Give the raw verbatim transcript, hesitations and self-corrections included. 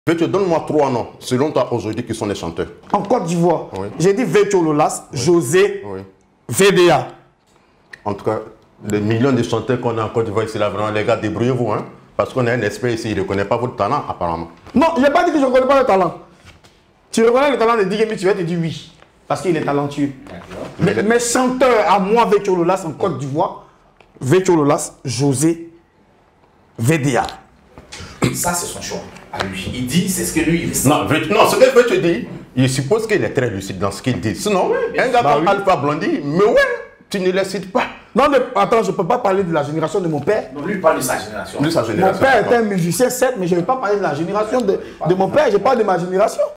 Vetio, donne-moi trois noms, selon toi aujourd'hui, qui sont les chanteurs. En Côte d'Ivoire, oui. J'ai dit Vetio Lolas, oui. José, oui. V D A. En tout cas, les millions de chanteurs qu'on a en Côte d'Ivoire ici, là, vraiment, les gars, débrouillez-vous, hein. Parce qu'on a un expert ici, il ne reconnaît pas votre talent, apparemment. Non, il n'a pas dit que je ne reconnais pas le talent. Tu reconnais le talent de Digemi, tu vas te dire oui. Parce qu'il est talentueux. Mais mes chanteurs à moi, Vetio Lolas, en Côte d'Ivoire, Vetio Lolas, José, V D A. Ça, c'est son choix. À lui. Il dit, c'est ce que lui, il ressent. Non, non, ce que je veux te dire, il suppose qu'il est très lucide dans ce qu'il dit. Sinon, oui, un gars bah comme oui. Alpha Blondy, mais ouais, tu ne le cites pas. Non, mais attends, je ne peux pas parler de la génération de mon père. Non, lui, il parle de sa génération. De sa génération. Mon père était un musicien, certes, mais je ne vais pas parler de la génération de, de mon père, je parle de ma génération.